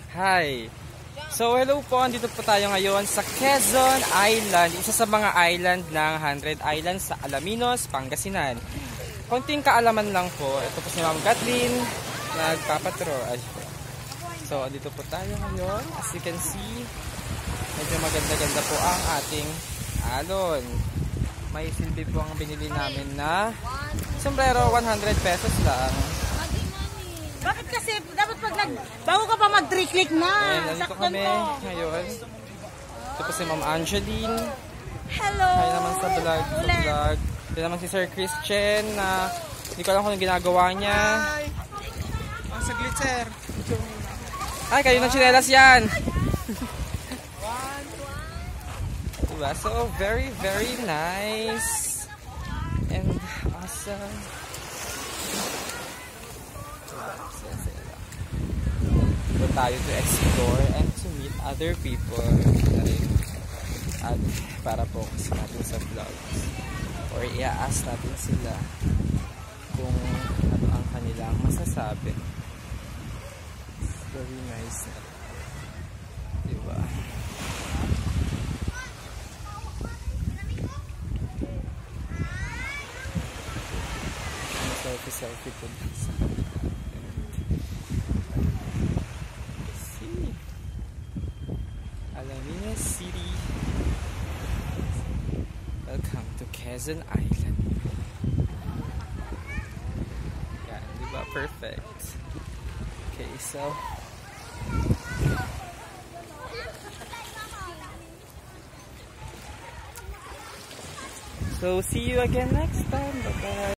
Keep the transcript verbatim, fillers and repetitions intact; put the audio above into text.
Hi! So hello po, andito po tayo ngayon sa Quezon Island, isa sa mga island ng Hundred Islands sa Alaminos, Pangasinan. Konting kaalaman lang po, ito po si Ma'am Kathleen, nagpapatro. So andito po tayo ngayon, as you can see, medyo maganda-ganda po ang ating alon. May silbi po ang binili namin na sombrero, one hundred pesos lang. Bakit kasi dapat pag nag bago ka pa mag-three-click na. Ayan, nandito kami ngayon. Ito po si Ma'am Angeline. Hello. Hi naman sa vlog. Sa vlog. Ito naman si Sir Christian na hindi ko alam kung anong ginagawa niya. Hi. Ang saglit, sir. Ay, kayo ng tsinelas yan. Diba? So, very, very nice. And awesome. So, tayo to explore and to meet other people at para focus natin sa vlogs or i-ask natin sila kung ano ang kanilang masasabi. It's very nice, diba? Selfie selfie po sa Alaminos City. Welcome to Quezon Island. Yan, diba? Perfect. Okay, so So see you again next time. Bye bye.